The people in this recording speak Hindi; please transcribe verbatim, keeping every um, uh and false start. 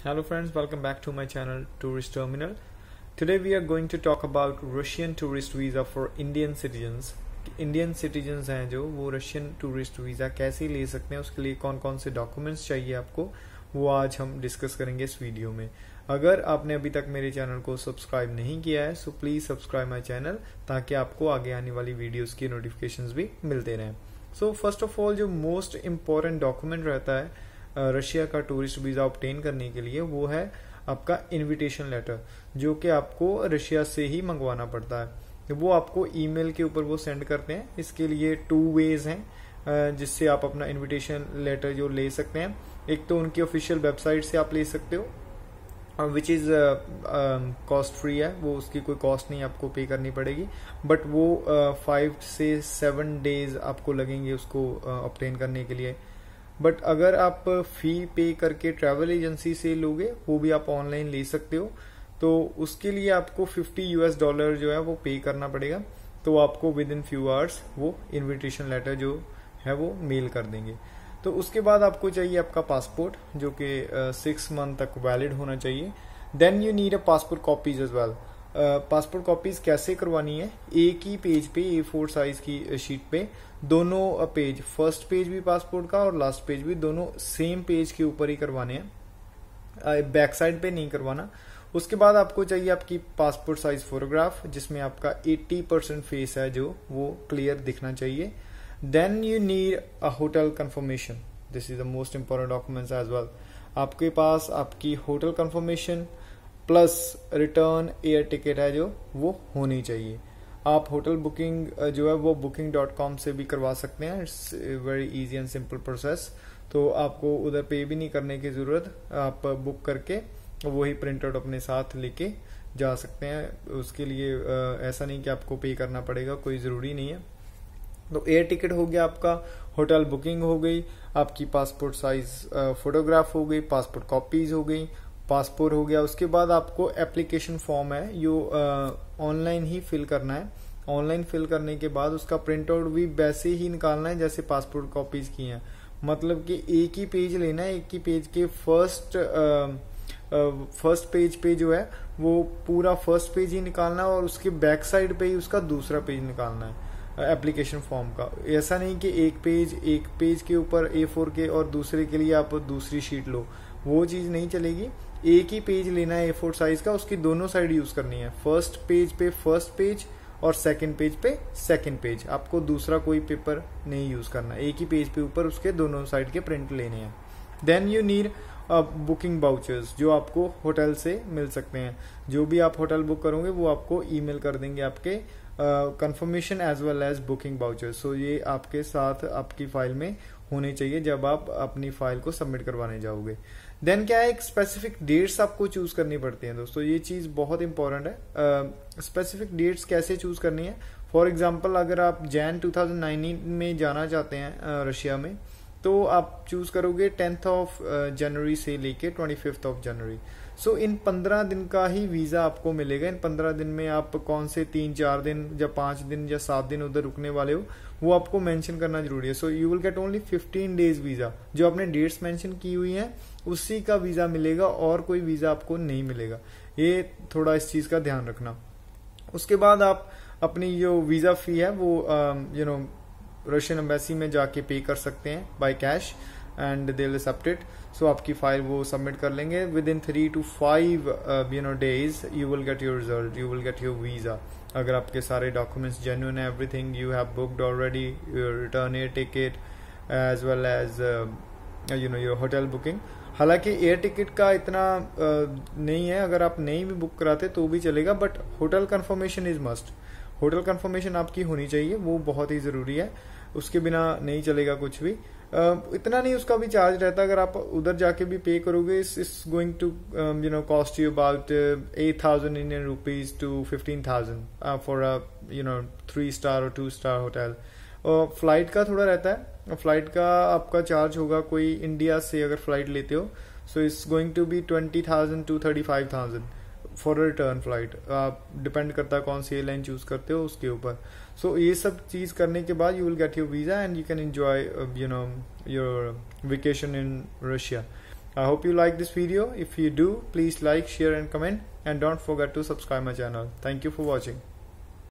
Hello friends, welcome back to my channel Tourist Terminal. Today we are going to talk about Russian tourist visa for Indian citizens. Indian citizens हैं जो वो रशियन टूरिस्ट वीज़ा कैसे ले सकते हैं, उसके लिए कौन कौन से डॉक्यूमेंट्स चाहिए आपको, वो आज हम डिस्कस करेंगे इस वीडियो में। अगर आपने अभी तक मेरे चैनल को सब्सक्राइब नहीं किया है so please subscribe my channel ताकि आपको आगे आने वाली वीडियोस की नोटिफिकेशंस भी मिलते रहें। सो फर्स्ट ऑफ ऑल जो मोस्ट इम्पॉर्टेंट डॉक्यूमेंट रहता है रशिया का टूरिस्ट वीज़ा ऑब्टेन करने के लिए वो है आपका इनविटेशन लेटर, जो कि आपको रशिया से ही मंगवाना पड़ता है। वो आपको ईमेल के ऊपर वो सेंड करते हैं। इसके लिए टू वेज हैं जिससे आप अपना इनविटेशन लेटर जो ले सकते हैं। एक तो उनकी ऑफिशियल वेबसाइट से आप ले सकते हो विच इज़ कॉस्ट फ्री है, वो उसकी कोई कॉस्ट नहीं आपको पे करनी पड़ेगी, बट वो फाइव uh, से सेवन डेज आपको लगेंगे उसको ऑब्टेन uh, करने के लिए। बट अगर आप फी पे करके ट्रैवल एजेंसी से लोगे वो भी आप ऑनलाइन ले सकते हो, तो उसके लिए आपको फिफ्टी यूएस डॉलर जो है वो पे करना पड़ेगा। तो आपको विद इन फ्यू आवर्स वो इनविटेशन लेटर जो है वो मेल कर देंगे। तो उसके बाद आपको चाहिए आपका पासपोर्ट जो कि सिक्स मंथ तक वैलिड होना चाहिए। Then you need a passport copies as well. Passport copies कैसे करवानी है, एक ही पेज पे ए फोर साइज की शीट पे दोनों पेज, फर्स्ट पेज भी पासपोर्ट का और लास्ट पेज भी, दोनों सेम पेज के ऊपर ही करवाने हैं, बैक साइड पे नहीं करवाना। उसके बाद आपको चाहिए आपकी पासपोर्ट साइज फोटोग्राफ जिसमें आपका अस्सी परसेंट फेस है जो वो क्लियर दिखना चाहिए। Then you need a hotel confirmation, this is the most important documents as well. आपके पास आपकी hotel confirmation plus return air ticket है जो वो होनी चाहिए। आप होटल बुकिंग जो है वो बुकिंग डॉट कॉम से भी करवा सकते हैं। It's very easy and simple process, तो आपको उधर पे भी नहीं करने की जरूरत, आप बुक करके वही प्रिंट आउट अपने साथ लेके जा सकते हैं। उसके लिए ऐसा नहीं कि आपको पे करना पड़ेगा, कोई ज़रूरी नहीं है। तो एयर टिकट हो गया आपका, होटल बुकिंग हो गई, आपकी पासपोर्ट साइज फोटोग्राफ हो गई, पासपोर्ट कॉपीज हो गई, पासपोर्ट हो गया। उसके बाद आपको एप्लीकेशन फॉर्म है जो ऑनलाइन ही फिल करना है। ऑनलाइन फिल करने के बाद उसका प्रिंट आउट भी वैसे ही निकालना है जैसे पासपोर्ट कॉपीज की हैं, मतलब कि एक ही पेज लेना है। एक ही पेज के फर्स्ट फर्स्ट पेज पे जो है वो पूरा फर्स्ट पेज ही निकालना है और उसके बैक साइड पे ही उसका दूसरा पेज निकालना है एप्लीकेशन फॉर्म का। ऐसा नहीं कि एक पेज एक पेज के ऊपर ए फोर के और दूसरे के लिए आप दूसरी शीट लो, वो चीज नहीं चलेगी। एक ही पेज लेना है ए फोर साइज का, उसकी दोनों साइड यूज करनी है। फर्स्ट पेज पे फर्स्ट पेज और सेकंड पेज पे सेकंड पेज, आपको दूसरा कोई पेपर नहीं यूज करना। एक ही पेज पे ऊपर उसके दोनों साइड के प्रिंट लेने हैं। Then you need booking vouchers जो आपको होटल से मिल सकते हैं। जो भी आप होटल बुक करोगे वो आपको ईमेल कर देंगे आपके confirmation as well as booking vouchers. So ये आपके साथ आपकी फाइल में होने चाहिए जब आप अपनी फाइल को सबमिट करवाने जाओगे। देन क्या है, एक स्पेसिफिक डेट्स आपको चूज करनी पड़ती हैं दोस्तों, ये चीज बहुत इंपॉर्टेंट है। स्पेसिफिक डेट्स कैसे चूज करनी है, फॉर एग्जांपल अगर आप जैन टू थाउजेंड नाइनटीन में जाना चाहते हैं रशिया में, तो आप चूज करोगे टेंथ ऑफ जनवरी से लेके twenty fifth of January. So इन पंद्रह दिन का ही वीजा आपको मिलेगा। इन पंद्रह दिन में आप कौन से तीन चार दिन या पांच दिन या सात दिन उधर रुकने वाले हो वो आपको मेंशन करना जरूरी है। So you will get only fifteen days visa, जो आपने डेट्स मेंशन की हुई हैं उसी का वीजा मिलेगा और कोई वीजा आपको नहीं मिलेगा। ये थोड़ा इस चीज का ध्यान रखना। उसके बाद आप अपनी जो वीजा फी है वो यू नो रशियन एम्बेसी में जाके पे कर सकते हैं by cash and they will accept it. So आपकी फाइल वो सबमिट कर लेंगे। Within three to five you know days you will get your result, you will get your visa. अगर आपके सारे डॉक्यूमेंट्स जेन्युइन है, everything you have booked already, your return air ticket as well as you know your hotel booking. हालांकि एयर टिकट का इतना uh, नहीं है, अगर आप नहीं भी बुक कराते तो भी चलेगा, but hotel confirmation is must. Hotel confirmation आपकी होनी चाहिए, वो बहुत ही जरूरी है, उसके बिना नहीं चलेगा कुछ भी। uh, इतना नहीं उसका भी चार्ज रहता, अगर आप उधर जाके भी पे करोगे it's going to you know cost you about eight thousand Indian rupees to fifteen thousand for a you know three star और टू स्टार होटल। फ्लाइट का थोड़ा रहता है, फ्लाइट का आपका चार्ज होगा कोई इंडिया से अगर फ्लाइट लेते हो so it's going to be twenty thousand to thirty five thousand for return flight. आप डिपेंड करता है कौन सी एयरलाइन चूज करते हो उसके ऊपर। सो so, ये सब चीज करने के बाद you will get your visa and you can enjoy you know your vacation in Russia. I hope you like this video. If you do, please like, share and comment, and don't forget to subscribe my channel. Thank you for watching.